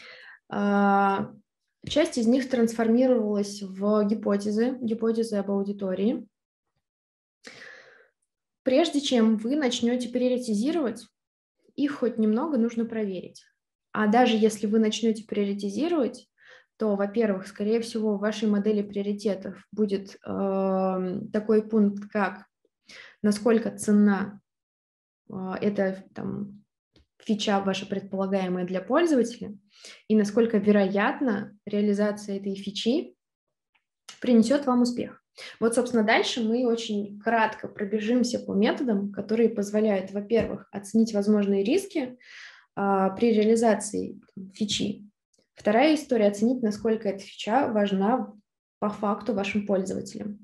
Часть из них трансформировалась в гипотезы, гипотезы об аудитории. Прежде чем вы начнете приоритизировать, их хоть немного нужно проверить. А даже если вы начнете приоритизировать, то, во-первых, скорее всего, в вашей модели приоритетов будет э, такой пункт, как насколько ценна э, эта там, фича ваша предполагаемая для пользователя, и насколько вероятно реализация этой фичи принесет вам успех. Вот, собственно, дальше мы очень кратко пробежимся по методам, которые позволяют, во-первых, оценить возможные риски а, при реализации фичи. Вторая история – оценить, насколько эта фича важна по факту вашим пользователям.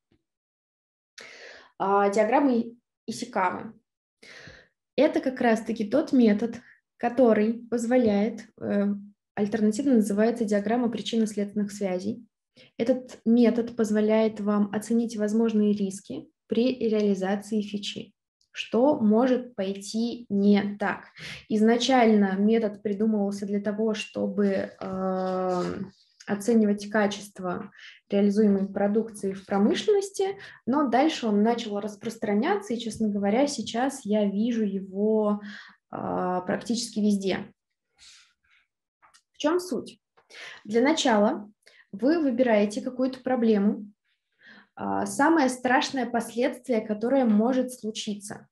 А, диаграммы Исикавы. Это как раз-таки тот метод, который позволяет, э, альтернативно называется диаграмма причинно-следственных связей. Этот метод позволяет вам оценить возможные риски при реализации фичи. Что может пойти не так? Изначально метод придумывался для того, чтобы э, оценивать качество реализуемой продукции в промышленности, но дальше он начал распространяться, и, честно говоря, сейчас я вижу его э, практически везде. В чем суть? Для начала вы выбираете какую-то проблему, самое страшное последствие, которое может случиться.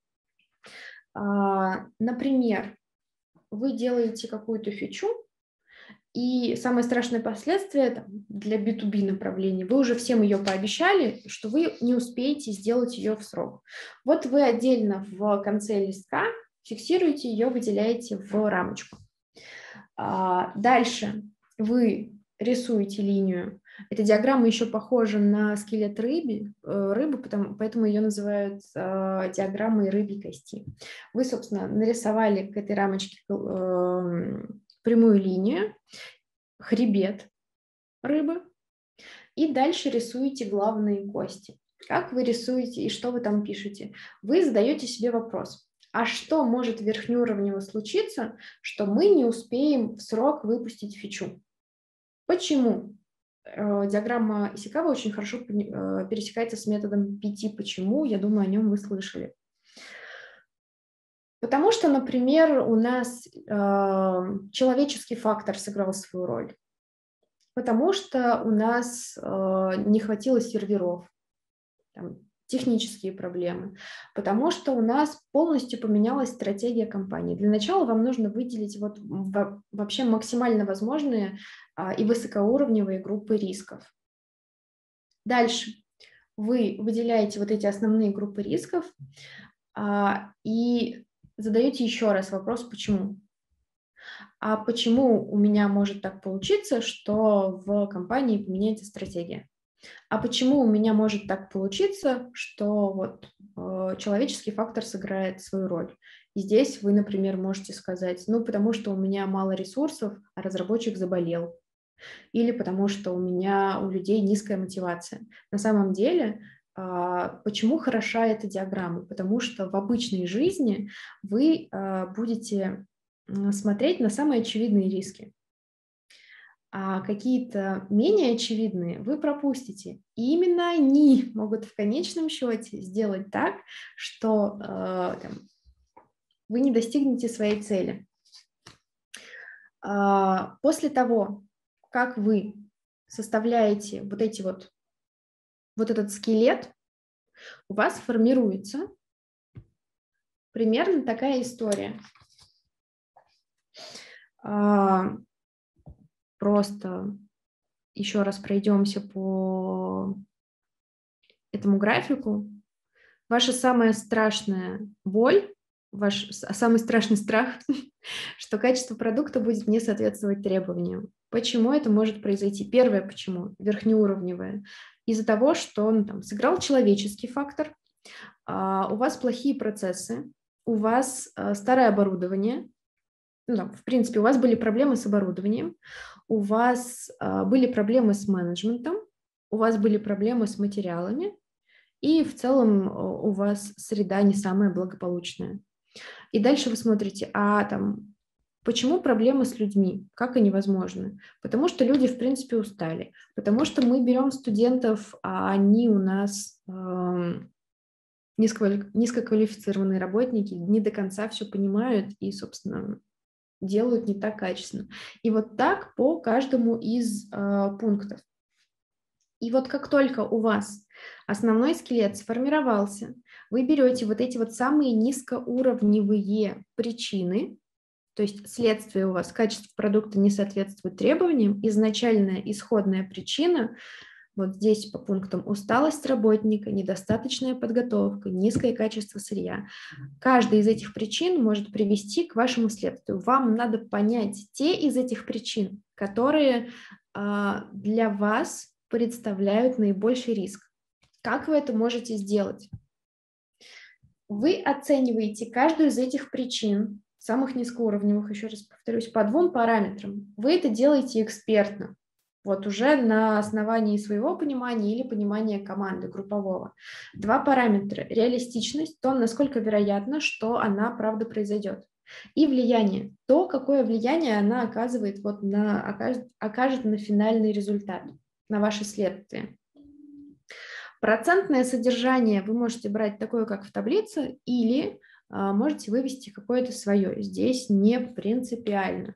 Например, вы делаете какую-то фичу, и самое страшное последствие там, для би ту би направления, вы уже всем ее пообещали, что вы не успеете сделать ее в срок. Вот вы отдельно в конце листка фиксируете ее, выделяете в рамочку. Дальше вы рисуете линию. Эта диаграмма еще похожа на скелет рыбы, рыбы потому, поэтому ее называют э, диаграммой рыбьей кости. Вы, собственно, нарисовали к этой рамочке э, прямую линию, хребет рыбы, и дальше рисуете главные кости. Как вы рисуете и что вы там пишете? Вы задаете себе вопрос. А что может верхнеуровнево случиться, что мы не успеем в срок выпустить фичу? Почему? Диаграмма Исикавы очень хорошо пересекается с методом пяти «почему», я думаю, о нем вы слышали. Потому что, например, у нас человеческий фактор сыграл свою роль. Потому что у нас не хватило серверов, там, технические проблемы, потому что у нас полностью поменялась стратегия компании. Для начала вам нужно выделить вот вообще максимально возможные а, и высокоуровневые группы рисков. Дальше вы выделяете вот эти основные группы рисков а, и задаете еще раз вопрос, почему. А почему у меня может так получиться, что в компании поменяется стратегия? А почему у меня может так получиться, что вот, э, человеческий фактор сыграет свою роль? И здесь вы, например, можете сказать, ну, потому что у меня мало ресурсов, а разработчик заболел. Или потому что у меня у людей низкая мотивация. На самом деле, э, почему хороша эта диаграмма? Потому что в обычной жизни вы э, будете смотреть на самые очевидные риски. А какие-то менее очевидные вы пропустите. И именно они могут в конечном счете сделать так, что э, там, вы не достигнете своей цели. А, после того, как вы составляете вот эти вот, вот этот скелет, у вас формируется примерно такая история. А, просто еще раз пройдемся по этому графику. Ваша самая страшная боль ваш самый страшный страх, что качество продукта будет не соответствовать требованиям. Почему это может произойти? Первое, почему? Верхнеуровневое. Из-за того, что он там сыграл человеческий фактор, а, у вас плохие процессы, у вас а, старое оборудование, ну, да, в принципе, у вас были проблемы с оборудованием, у вас а, были проблемы с менеджментом, у вас были проблемы с материалами, и в целом у вас среда не самая благополучная. И дальше вы смотрите, а там, почему проблемы с людьми, как они возможны? Потому что люди, в принципе, устали, потому что мы берем студентов, а они у нас э, низкоквалифицированные работники, не до конца все понимают и, собственно, делают не так качественно. И вот так по каждому из э, пунктов. И вот как только у вас основной скелет сформировался, вы берете вот эти вот самые низкоуровневые причины, то есть следствие у вас, качество продукта не соответствует требованиям, изначальная исходная причина, вот здесь по пунктам усталость работника, недостаточная подготовка, низкое качество сырья. Каждая из этих причин может привести к вашему следствию. Вам надо понять те из этих причин, которые а, для вас представляют наибольший риск. Как вы это можете сделать? Вы оцениваете каждую из этих причин, самых низкоуровневых, еще раз повторюсь, по двум параметрам. Вы это делаете экспертно, вот уже на основании своего понимания или понимания команды группового. Два параметра. Реалистичность, то, насколько вероятно, что она правда произойдет. И влияние, то, какое влияние она оказывает, вот на, окажет, окажет на финальный результат, на ваше следствие. Процентное содержание вы можете брать такое, как в таблице, или а, можете вывести какое-то свое. Здесь не принципиально.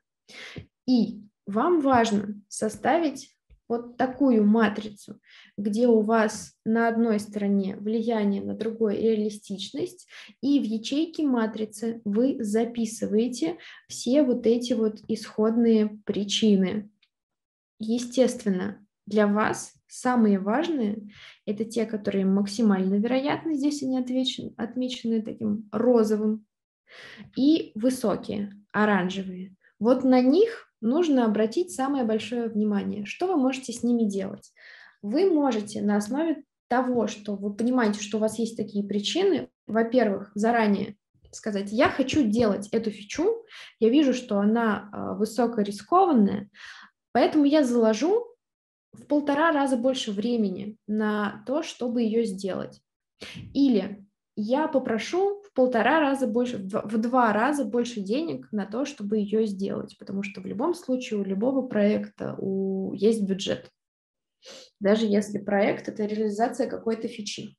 И вам важно составить вот такую матрицу, где у вас на одной стороне влияние, на другой реалистичность, и в ячейке матрицы вы записываете все вот эти вот исходные причины. Естественно, для вас самые важные – это те, которые максимально вероятны, здесь они отмечены, отмечены таким розовым, и высокие, оранжевые. Вот на них нужно обратить самое большое внимание. Что вы можете с ними делать? Вы можете на основе того, что вы понимаете, что у вас есть такие причины, во-первых, заранее сказать, я хочу делать эту фичу, я вижу, что она высокорискованная, поэтому я заложу в полтора раза больше времени на то, чтобы ее сделать. Или я попрошу в полтора раза больше, в два раза больше денег на то, чтобы ее сделать, потому что в любом случае у любого проекта у, есть бюджет, даже если проект – это реализация какой-то фичи.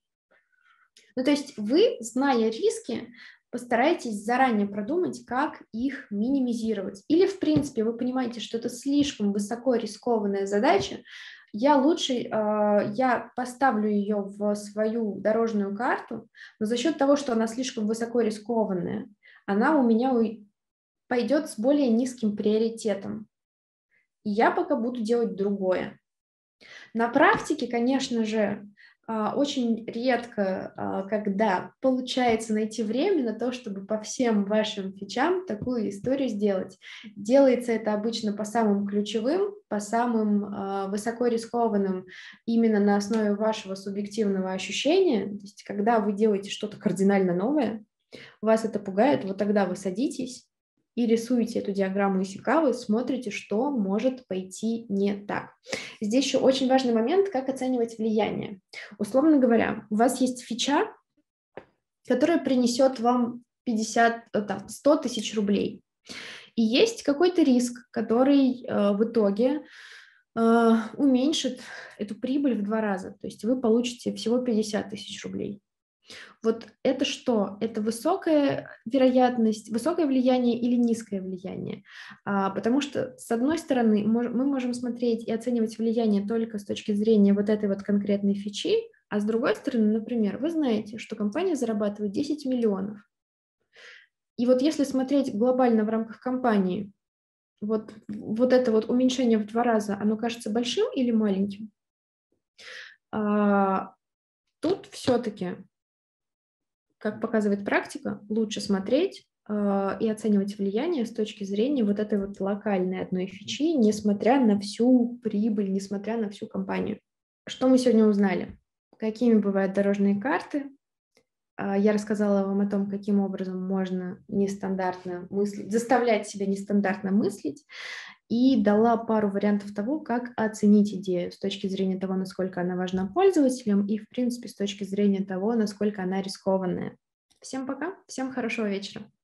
Ну, то есть вы, зная риски, постарайтесь заранее продумать, как их минимизировать. Или, в принципе, вы понимаете, что это слишком высоко рискованная задача, я лучше, э, я поставлю ее в свою дорожную карту, но за счет того, что она слишком высоко рискованная, она у меня пойдет с более низким приоритетом. И я пока буду делать другое. На практике, конечно же, очень редко, когда получается найти время на то, чтобы по всем вашим фичам такую историю сделать. Делается это обычно по самым ключевым, по самым высоко рискованным, именно на основе вашего субъективного ощущения. То есть, когда вы делаете что-то кардинально новое, вас это пугает, вот тогда вы садитесь и рисуете эту диаграмму Исикавы, смотрите, что может пойти не так. Здесь еще очень важный момент, как оценивать влияние. Условно говоря, у вас есть фича, которая принесет вам пятьдесят, там, сто тысяч рублей. И есть какой-то риск, который э, в итоге э, уменьшит эту прибыль в два раза. То есть вы получите всего пятьдесят тысяч рублей. Вот это что? Это высокая вероятность, высокое влияние или низкое влияние? А, потому что, с одной стороны, мы можем смотреть и оценивать влияние только с точки зрения вот этой вот конкретной фичи, а с другой стороны, например, вы знаете, что компания зарабатывает десять миллионов. И вот если смотреть глобально в рамках компании, вот, вот это вот уменьшение в два раза, оно кажется большим или маленьким? А, тут все-таки как показывает практика, лучше смотреть э, и оценивать влияние с точки зрения вот этой вот локальной одной фичи, несмотря на всю прибыль, несмотря на всю компанию. Что мы сегодня узнали? Какими бывают дорожные карты? Я рассказала вам о том, каким образом можно нестандартно мыслить, заставлять себя нестандартно мыслить, и дала пару вариантов того, как оценить идею с точки зрения того, насколько она важна пользователям, и, в принципе, с точки зрения того, насколько она рискованная. Всем пока, всем хорошего вечера.